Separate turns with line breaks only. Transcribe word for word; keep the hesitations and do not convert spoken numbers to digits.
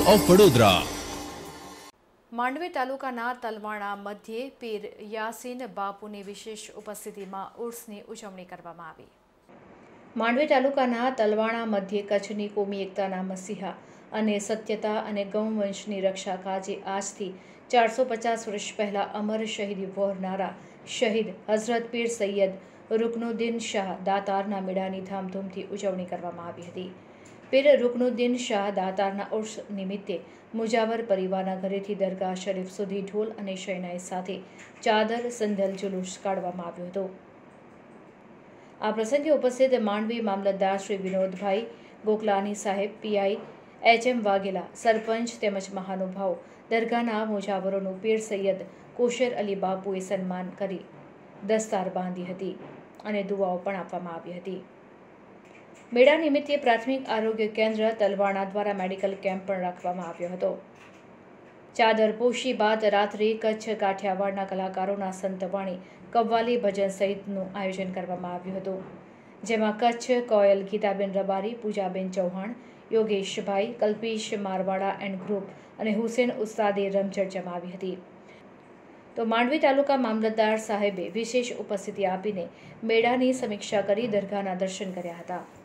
Of Vadodara.
Mandvi તાલુકાના તલવાણા મધ્યે પીર યાસીન બાપુની વિશેષ ઉપસ્થિતિમાં ઉર્સની ઉજવણી કરવામાં આવી. માંડવી તાલુકાના તલવાણા મધ્યે કચ્છની કોમી એકતાના મસીહા અને સત્યતા અને ગૌવંશની રક્ષા કાજે આજથી ચારસો પચાસ વર્ષ પહેલા અમર શહીદી વહોરનારા શહીદ હઝરત પીર સૈયદ રુકનુદ્દીન શાહ દાતારના મેળાની ધામધૂમથી ઉજવણી કરવામાં આવી હતી. પીર રુકનુદ્દીન શાહ દાતારના ઉર્સ નિમિત્તે મુજાવર પરિવારના ઘરેથી દરગાહ શરીફ સુધી ઢોલ અને શયનાઈ સાથે ચાદર સંધલ જુલુસ કાઢવામાં આવ્યો હતો. આ પ્રસંગે ઉપસ્થિત માંડવી મામલતદાર શ્રી વિનોદભાઈ ગોકલાની સાહેબ, પીઆઈ એચ એમ વાઘેલા, સરપંચ તેમજ મહાનુભાવો દરગાહના મુજાવરોનું પીર સૈયદ કોશર અલી બાપુએ સન્માન કરી દસ્તાર બાંધી હતી અને દુઆઓ પણ આપવામાં આવી હતી. મેળા નિમિત્તે પ્રાથમિક આરોગ્ય કેન્દ્ર તલવાણા દ્વારા મેડિકલ કેમ્પ પણ રાખવામાં આવ્યો હતો. ચાદરપોશી બાદ રાત્રે કચ્છ કાઠિયાવાડના કલાકારોના સંતવાણી, કવ્વાલી, ભજન સહિતનું આયોજન કરવામાં આવ્યું હતું, જેમાં કચ્છ કોયલ ગીતાબેન રબારી, પૂજાબેન ચૌહાણ, યોગેશભાઈ, કલ્પેશ મારવાડા એન્ડ ગ્રુપ અને હુસેન ઉસ્તાદે રમઝટ જમાવી હતી. તો માંડવી તાલુકા મામલતદાર સાહેબે વિશેષ ઉપસ્થિતિ આપીને મેળાની સમીક્ષા કરી દરગાહના દર્શન કર્યા હતા.